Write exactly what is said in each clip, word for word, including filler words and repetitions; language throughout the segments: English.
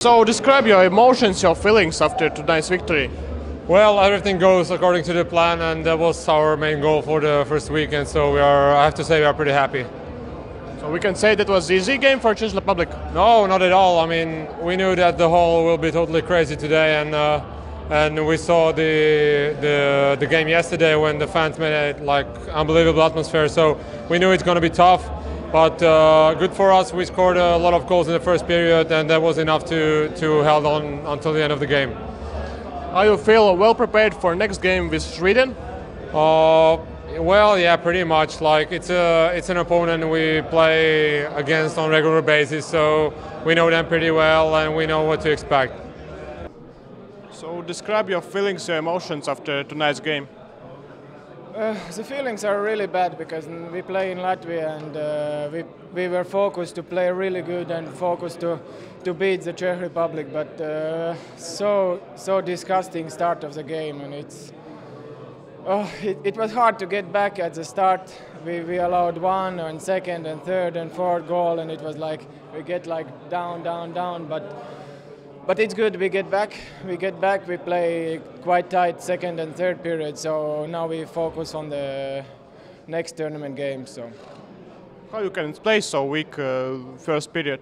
So describe your emotions, your feelings after tonight's victory. Well, everything goes according to the plan, and that was our main goal for the first weekend. So we are, I have to say, we are pretty happy. So we can say that was easy game for Czech Republic. No, not at all. I mean, we knew that the hall will be totally crazy today, and uh, and we saw the, the the game yesterday when the fans made it like unbelievable atmosphere. So we knew it's going to be tough, but uh, good for us. We scored a lot of goals in the first period, and that was enough to to hold on until the end of the game. Are you feel well prepared for next game with Sweden? Uh, well, yeah, pretty much. Like it's a it's an opponent we play against on a regular basis, so we know them pretty well and we know what to expect. So describe your feelings, your emotions after tonight's game. Uh, the feelings are really bad because we play in Latvia and uh, we we were focused to play really good and focused to to beat the Czech Republic, but uh, so so disgusting start of the game, and it's oh it, it was hard to get back at the start. We we allowed one and second and third and fourth goal, and it was like we get like down down down, but. But it's good, we get back, we get back, we play quite tight second and third period, so now we focus on the next tournament game. So, how you can play so weak uh, first period?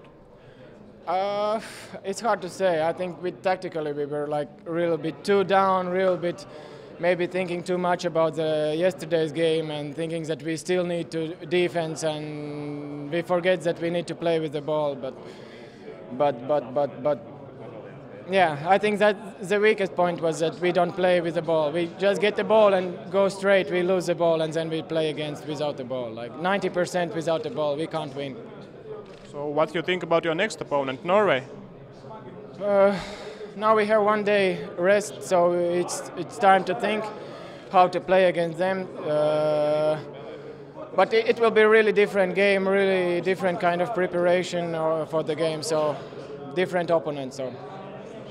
Uh, it's hard to say. I think we tactically we were like a little bit too down, real bit maybe thinking too much about the yesterday's game and thinking that we still need to defense, and we forget that we need to play with the ball. But, but, but, but, but. Yeah, I think that the weakest point was that we don't play with the ball. We just get the ball and go straight, we lose the ball, and then we play against without the ball. Like ninety percent without the ball, we can't win. So what do you think about your next opponent, Norway? Uh, now we have one day rest, so it's, it's time to think how to play against them. Uh, but it, it will be a really different game, really different kind of preparation uh, for the game, so different opponents. So.